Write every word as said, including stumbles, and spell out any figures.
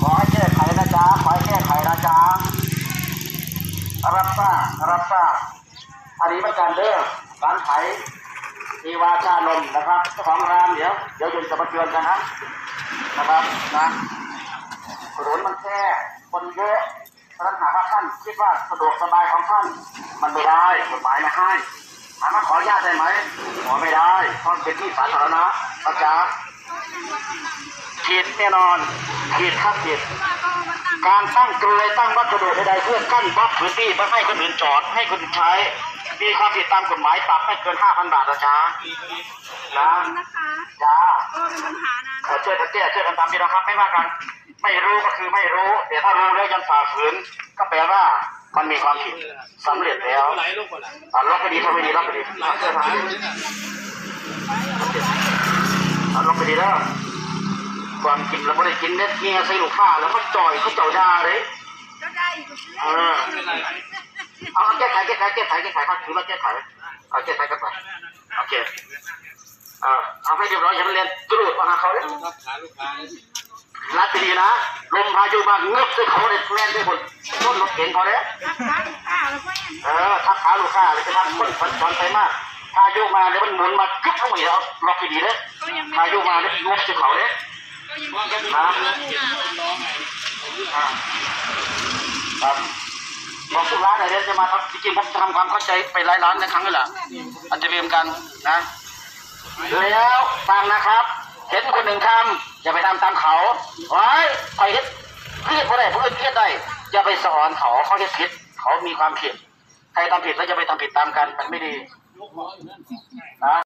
อให้แก้ไขนะจ๊ะขอให้แก้ไขนะจ๊ะรับทราบรับทราบอันนี้ประกันเด้อร้านขายทีวาชาลมนะครับเจ้าของร้านเดี๋ยวเดี๋ยวยืนจะมาเตือนกันนะนะครับนะถนนมันแคบคนเยอะเพราะฉะนั้นหากว่าท่านคิดว่าสะดวกสบายของท่านมันไม่ได้กฎหมายไม่ให้ถามว่าขออนุญาตได้ไหมขอไม่ได้เพราะเป็นที่สาธารณะนะจ๊ะผิดแน่นอนผิดครับผิดการตั้งกลวยตั้งวัสดุใดๆเพื่อกั้นบล็อกพื้นที่ไม่ให้คนอื่นจอดให้คนอื่นใช้มีความผิดตามกฎหมายปรับไม่เกินห้าพันบาทนะจ๊ะนะจ้าช่วยกันแก้ช่วยกันทำพี่นะครับไม่ว่ากันไม่รู้ก็คือไม่รู้แต่ถ้ารู้แล้วยังฝ่าฝืนก็แปลว่ามันมีความผิดสำเร็จแล้วอ่าล็อกไปดีทำไม่ดีล็อกไปดีเชื่อทางอ่าล็อกไปดีแล้วก่อนกินแล้วไม่ได้กินเน็ตเงี้ยใส่ลูกค้าแล้วก็จ่อยเขาเจ้าด่าเลยเออเอาแก้ไขแก้ไขแก้ไขแก้ไขครับถือว่าแก้ไขเอาแก้ไขกันไปโอเคเออเอาให้เรียบร้อยอย่าไปเรียนกรูดมาหาเขาเลยรัดดีนะลมพายุมาเงือบด้วยเขาเลยแม่นด้วยคนต้นรถเก่งเขาเลยเออทับขาลูกค้าเลยจะทำคนฝันฝันไปมากพายุมาเนี่ยมันหมุนมาคึบเข้ามาเอาล็อกดีเลยพายุมาเนี่ยงบด้วยเขาเลยครับบอกทุกร้านเลยเดี๋ยวจะมาทำจริงๆผมจะทำความเข้าใจไปหลายร้านในครั้งนี้แหละอาจจะเรียนกันนะแล้วฟังนะครับเห็นคนหนึ่งทำอย่าไปทำตามเขาไว้ไปเฮ็ดเพี้ยนเขาได้ผู้อื่นเพี้ยนได้อย่าไปสอนเขาเขาเฮ็ดผิดเขามีความผิดใครทำผิดแล้วจะไปทำผิดตามกันมันไม่ดีนะ